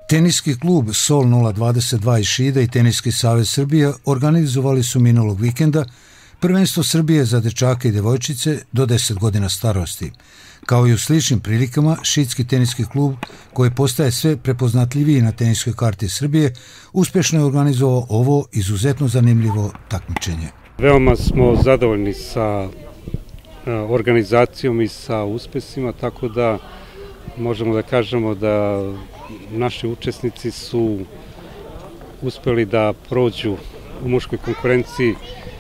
Teniski klub Sol 022 iz Šida i Teniski savez Srbije organizovali su minulog vikenda prvenstvo Srbije za dečake i devojčice do 10 godina starosti. Kao i u sličnim prilikama, Šidski teniski klub, koji postaje sve prepoznatljiviji na teniskoj karti Srbije, uspješno je organizovao ovo izuzetno zanimljivo takmičenje. Veoma smo zadovoljni sa organizacijom i sa uspesima, tako da možemo da kažemo da naši učesnici su uspeli da prođu u muškoj konkurenciji,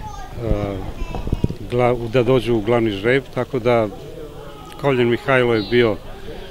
da dođu u glavni žreb, tako da Kovljen Mihajlo je bio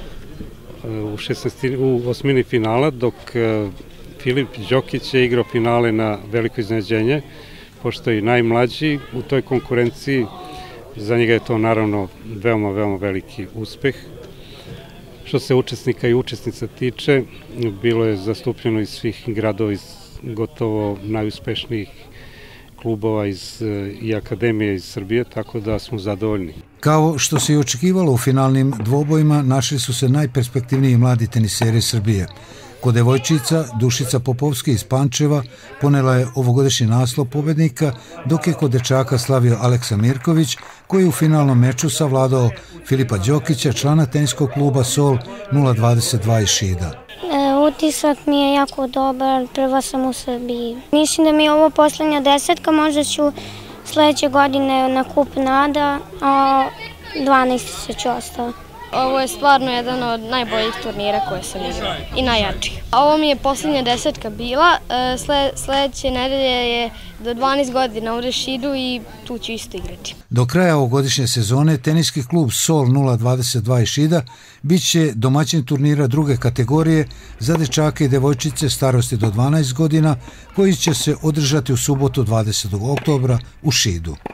u osmini finala, dok Filip Đokić je igrao finale na veliko iznenađenje, pošto je najmlađi u toj konkurenciji. Za njega je to naravno veoma, veoma veliki uspeh. Što se učesnika i učesnica tiče, bilo je zastupljeno iz svih gradova, iz gotovo najuspešnijih klubova i akademije iz Srbije, tako da smo zadovoljni. Kao što se i očekivalo u finalnim dvobojima, našli su se najperspektivniji mladi teniseri Srbije. Kod devojčica Dušica Popovski iz Pančeva ponela je ovogodišnji naslov pobednika, dok je kod dečaka slavio Aleksa Mirković, koji je u finalnom meču savladao Filipa Đokića, člana teniskog kluba Sol 022 iz Šida. Utisak mi je jako dobar, prva sam u Srbiji. Mislim da mi je ovo poslednja desetka, možda ću sledeće godine na kup NADA, a 12 ću ostao. Ovo je stvarno jedan od najboljih turnira koje sam igrao i najjačih. Ovo mi je posljednja desetka bila, sledeće nedelje je do 12 godina u Šidu i tu ću isto igrati. Do kraja ovogodišnje sezone teniski klub Sol 022 iz Šida bit će domaćin turnira druge kategorije za dečake i devojčice starosti do 12 godina, koji će se održati u subotu 20. oktobra u Šidu.